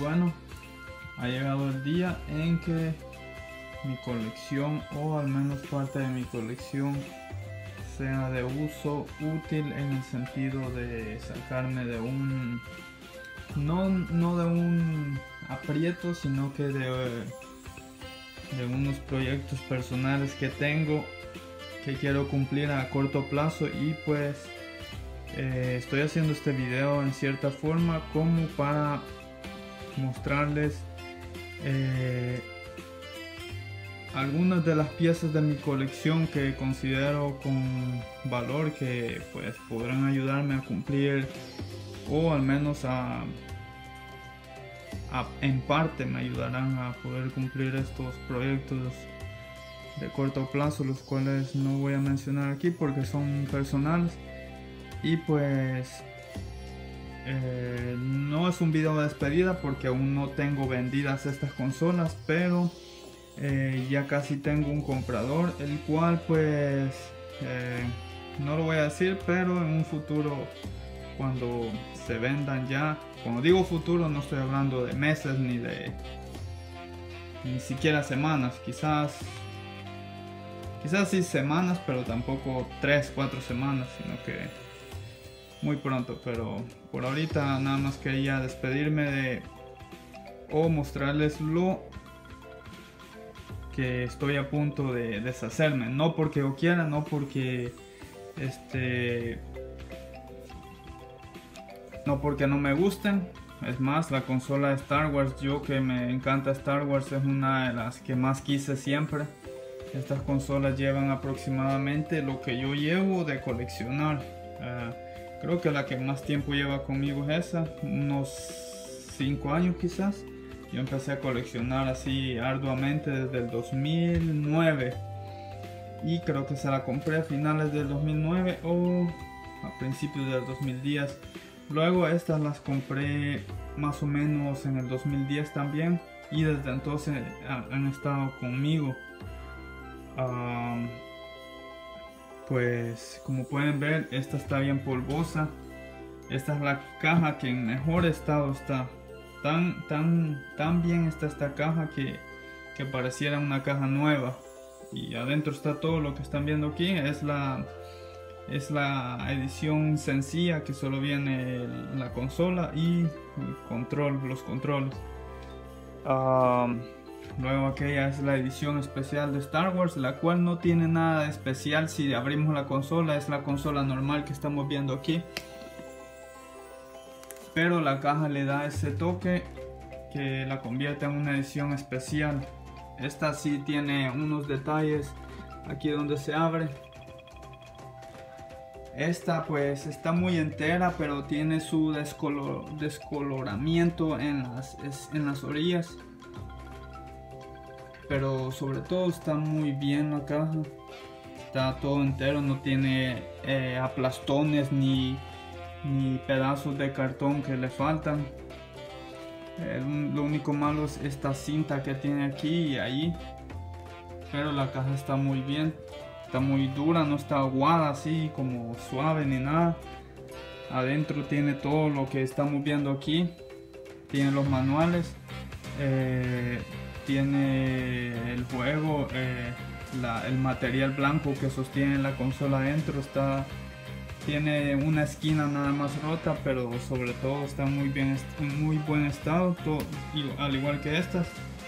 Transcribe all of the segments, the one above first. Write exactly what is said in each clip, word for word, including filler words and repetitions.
bueno, ha llegado el día en que mi colección, o al menos parte de mi colección, sea de uso útil en el sentido de sacarme de un no, no de un aprieto, sino que de, de unos proyectos personales que tengo que quiero cumplir a corto plazo. Y pues eh, estoy haciendo este video en cierta forma como para mostrarles eh, algunas de las piezas de mi colección que considero con valor, que pues podrán ayudarme a cumplir, o al menos a, a en parte me ayudarán a poder cumplir estos proyectos de corto plazo, los cuales no voy a mencionar aquí porque son personales. Y pues eh, no es un video de despedida porque aún no tengo vendidas estas consolas, pero Eh, ya casi tengo un comprador, el cual pues eh, no lo voy a decir, pero en un futuro, cuando se vendan ya, cuando digo futuro no estoy hablando de meses ni de ni siquiera semanas, quizás quizás sí semanas, pero tampoco tres, cuatro semanas, sino que muy pronto. Pero por ahorita nada más quería despedirme de o mostrarles lo que estoy a punto de deshacerme, no porque yo quiera, no porque este no porque no me gusten. Es más, la consola de Star Wars, yo que me encanta Star Wars, es una de las que más quise siempre. Estas consolas llevan aproximadamente lo que yo llevo de coleccionar. Uh, creo que la que más tiempo lleva conmigo es esa, unos cinco años quizás. Yo empecé a coleccionar así arduamente desde el dos mil nueve, y creo que se la compré a finales del dos mil nueve o a principios del dos mil diez. Luego estas las compré más o menos en el dos mil diez también, y desde entonces han estado conmigo. Um, pues como pueden ver, esta está bien polvosa. Esta es la caja que en mejor estado está. Tan, tan, tan bien está esta caja que, que pareciera una caja nueva. Y adentro está todo lo que están viendo aquí. Es la, es la edición sencilla, que solo viene el, la consola y el control, los controles. Um, luego aquella es la edición especial de Star Wars, la cual no tiene nada de especial. Si abrimos la consola, es la consola normal que estamos viendo aquí, pero la caja le da ese toque que la convierte en una edición especial. Esta sí tiene unos detalles aquí donde se abre. Esta pues está muy entera, pero tiene su descolor, descoloramiento en las, en las orillas. Pero sobre todo está muy bien la caja. Está todo entero, no tiene eh, aplastones ni ni pedazos de cartón que le faltan. Eh, lo único malo es esta cinta que tiene aquí y ahí, pero la caja está muy bien, está muy dura, no está aguada así como suave ni nada. Adentro tiene todo lo que estamos viendo aquí, tiene los manuales, eh, tiene el juego, eh, la, el material blanco que sostiene la consola adentro está tiene una esquina nada más rota, pero sobre todo está muy bien, en muy buen estado, todo, al igual que estas.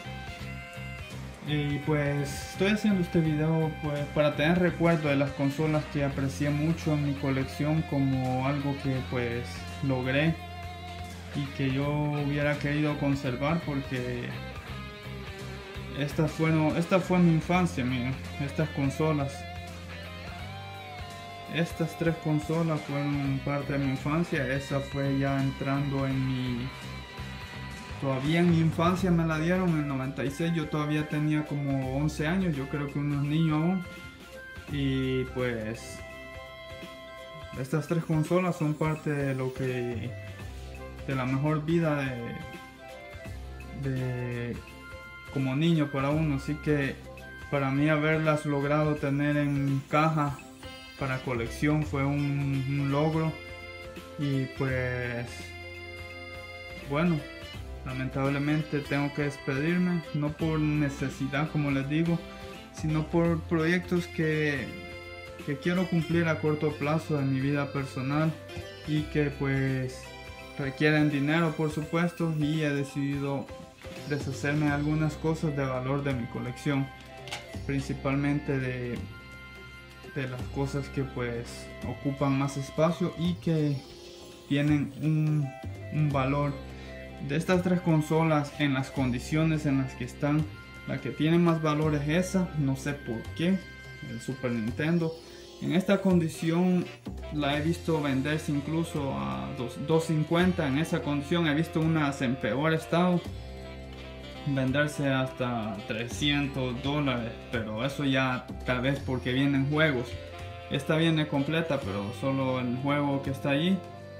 Y pues estoy haciendo este video pues para tener recuerdo de las consolas que aprecié mucho en mi colección, como algo que pues logré y que yo hubiera querido conservar, porque estas fueron, esta fue mi infancia, miren, estas consolas. Estas tres consolas fueron parte de mi infancia. Esa fue ya entrando en mi... Todavía en mi infancia me la dieron en el noventa y seis. Yo todavía tenía como once años. Yo creo que unos niños aún. Y pues... estas tres consolas son parte de lo que... de la mejor vida de... de... como niño para uno. Así que para mí haberlas logrado tener en caja para colección fue un, un logro. Y pues bueno, lamentablemente tengo que despedirme, no por necesidad como les digo, sino por proyectos que, que quiero cumplir a corto plazo de mi vida personal y que pues requieren dinero, por supuesto, y he decidido deshacerme de algunas cosas de valor de mi colección, principalmente de, de las cosas que pues ocupan más espacio y que tienen un, un valor. De estas tres consolas, en las condiciones en las que están, la que tiene más valor es esa, no sé por qué, el Super Nintendo. En esta condición la he visto venderse incluso a dos cincuenta. En esa condición he visto unas en peor estado venderse hasta trescientos dólares, pero eso ya tal vez porque vienen juegos. Esta viene completa, pero solo el juego que está ahí.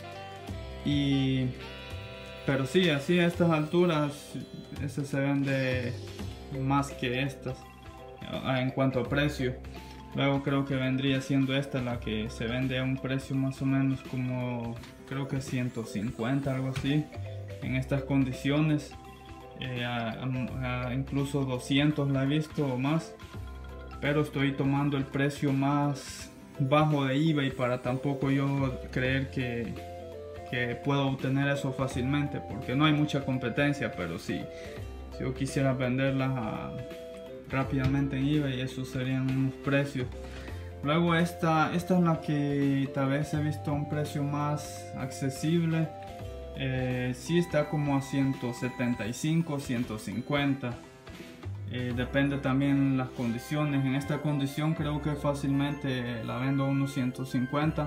Y pero sí, así a estas alturas este se vende más que estas en cuanto a precio. Luego creo que vendría siendo esta la que se vende a un precio más o menos como, creo que ciento cincuenta, algo así, en estas condiciones. Eh, a, a, a incluso doscientos la he visto o más, pero estoy tomando el precio más bajo de eBay para tampoco yo creer que, que puedo obtener eso fácilmente, porque no hay mucha competencia. Pero si, si yo quisiera venderlas a, rápidamente en eBay, esos serían unos precios. Luego esta, esta es la que tal vez he visto a un precio más accesible. Eh, sí está como a ciento setenta y cinco, ciento cincuenta. Eh, depende también las condiciones. En esta condición creo que fácilmente la vendo a unos ciento cincuenta.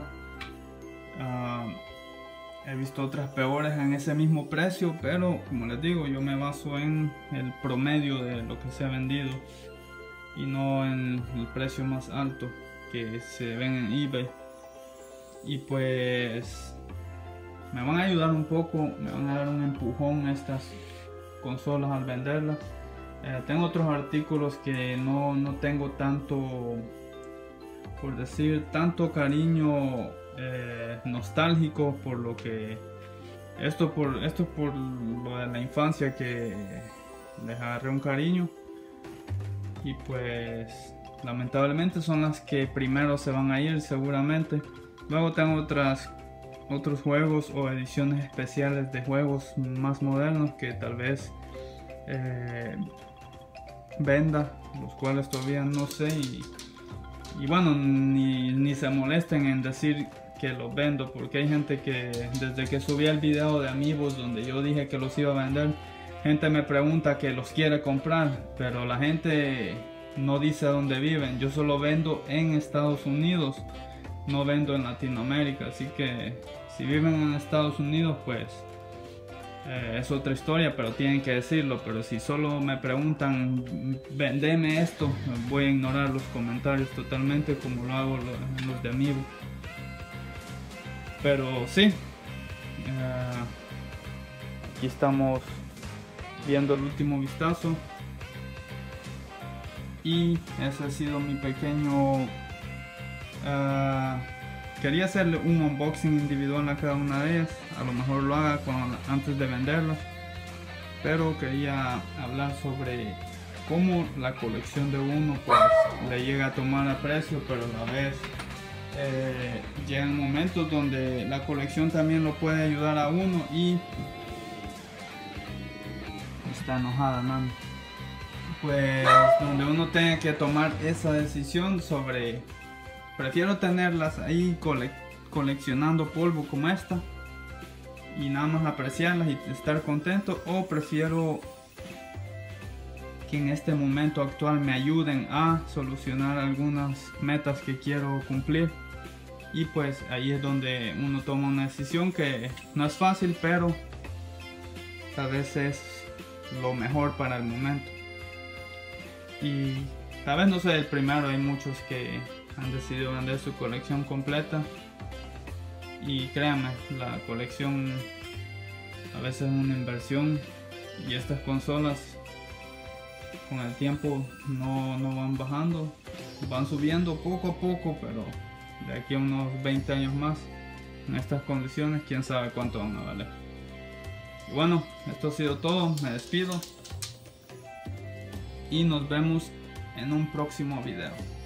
Uh, he visto otras peores en ese mismo precio, pero como les digo, yo me baso en el promedio de lo que se ha vendido y no en el precio más alto que se ven en eBay. Y pues me van a ayudar un poco, me van a dar un empujón estas consolas al venderlas. Eh, tengo otros artículos que no, no tengo tanto, por decir, tanto cariño eh, nostálgico, por lo que esto por esto por lo de la infancia, que les agarré un cariño, y pues lamentablemente son las que primero se van a ir seguramente. Luego tengo otras otros juegos o ediciones especiales de juegos más modernos que tal vez eh, venda, los cuales todavía no sé, y, y bueno, ni, ni se molesten en decir que los vendo, porque hay gente que desde que subí el video de Amiibos donde yo dije que los iba a vender, gente me pregunta que los quiere comprar, pero la gente no dice dónde viven. Yo solo vendo en Estados Unidos, no vendo en Latinoamérica, así que si viven en Estados Unidos pues eh, es otra historia, pero tienen que decirlo. Pero si solo me preguntan vendeme esto, voy a ignorar los comentarios totalmente, como lo hago los, los de Amiibo. Pero sí, eh, aquí estamos viendo el último vistazo, y ese ha sido mi pequeño Uh, quería hacerle un unboxing individual a cada una de ellas. A lo mejor lo haga cuando, antes de venderlas, pero quería hablar sobre cómo la colección de uno pues le llega a tomar a precio, pero a la vez eh, llegan momentos donde la colección también lo puede ayudar a uno. Y está enojada, man. Pues donde uno tenga que tomar esa decisión sobre: prefiero tenerlas ahí cole coleccionando polvo como esta y nada más apreciarlas y estar contento, o prefiero que en este momento actual me ayuden a solucionar algunas metas que quiero cumplir. Y pues ahí es donde uno toma una decisión que no es fácil, pero a veces es lo mejor para el momento. Y tal vez no soy el primero, hay muchos que han decidido vender su colección completa, y créanme, la colección a veces es una inversión, y estas consolas con el tiempo no, no van bajando, van subiendo poco a poco, pero de aquí a unos veinte años más en estas condiciones quién sabe cuánto van a valer. Y bueno, esto ha sido todo, me despido y nos vemos en un próximo video.